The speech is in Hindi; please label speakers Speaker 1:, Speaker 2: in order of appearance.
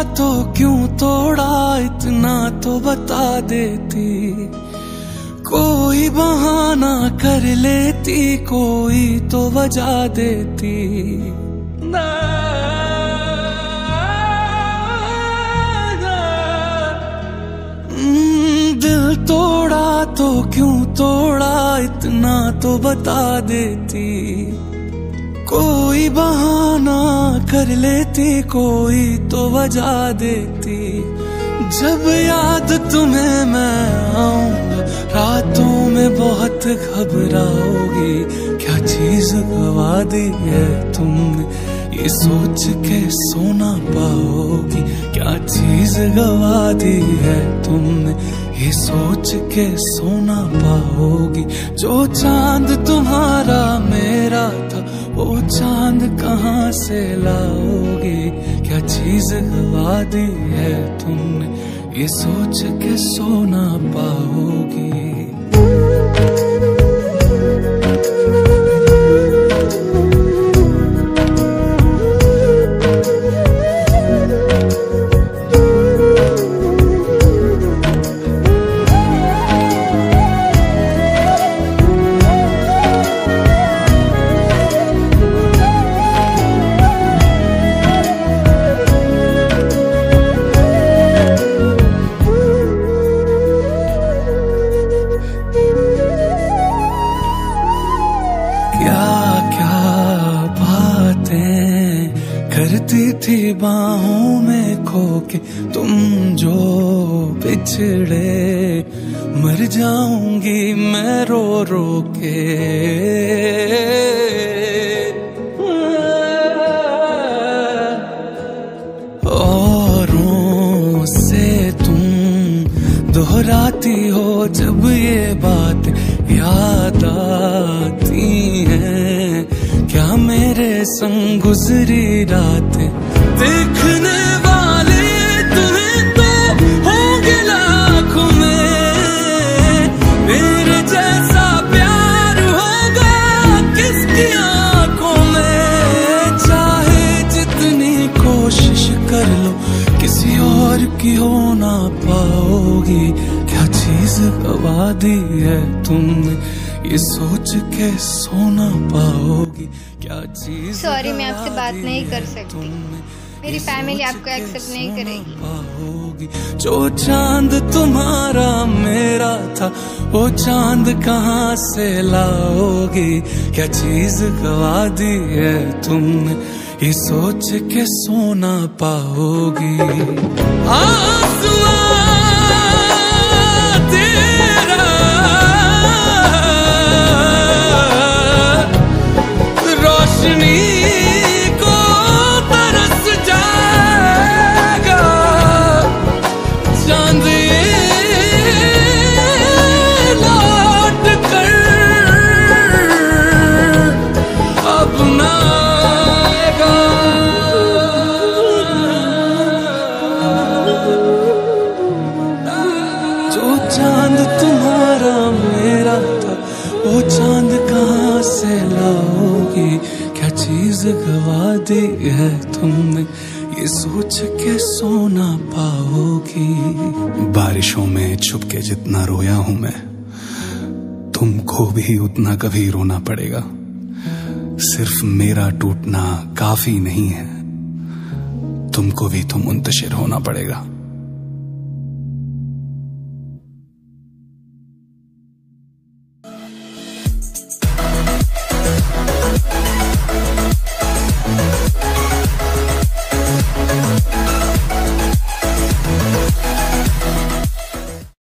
Speaker 1: तो क्यों तोड़ा, इतना तो बता देती। कोई बहाना कर लेती, कोई तो वजह देती। दिल तोड़ा तो क्यों तोड़ा, इतना तो बता देती। कोई बहाना कर लेती, कोई तो वजह देती। जब याद तुम्हें मैं आऊंगा, रातों में बहुत घबराओगी। क्या चीज गवा दी है तुमने, ये सोच के सोना पाओगी। क्या चीज गवा दी है तुमने, ये सोच के सोना पाओगी। जो चांद तुम्हारा मेरा था, वो चांद कहाँ से लाओगी। क्या चीज गवा दी है तुमने, ये सोच के सोना पाओगी। करती थी बाहों में खो के तुम, जो बिछड़े मर जाऊंगी मैं रो रो के। औरों से तुम दोहराती हो जब ये बात याद आती हैं। क्या मेरे संग गुजरी रात, देखने वाले तुम्हें तो होंगे लाखों में। मेरे जैसा प्यार होगा किसकी आंखों में। चाहे जितनी कोशिश कर लो, किसी और की हो ना पाओगी। क्या चीज गवा दी है तुमने, ये सोच के सोना पाओगी। क्या चीज
Speaker 2: सॉरी, मैं आपसे बात नहीं कर सकती। मेरी फैमिली आपको एक्सेप्ट नहीं करेगी।
Speaker 1: जो चांद तुम्हारा मेरा था, वो चांद कहाँ से लाओगी। क्या चीज गवा दी है तुमने, ये सोच के सोना पाओगी। आसमां तेरा रोशनी को तरस जाएगा। चांद लौट कर अब ना आएगा। जो चांद तुम्हारा मेरा था, वो चांद कहाँ से लाओगी। क्या चीज गवा दी है तुमने, ये सोच के सोना पाओगी।
Speaker 3: बारिशों में छुप के जितना रोया हूं मैं, तुमको भी उतना कभी रोना पड़ेगा। सिर्फ मेरा टूटना काफी नहीं है, तुमको भी तो मुंतशिर होना पड़ेगा।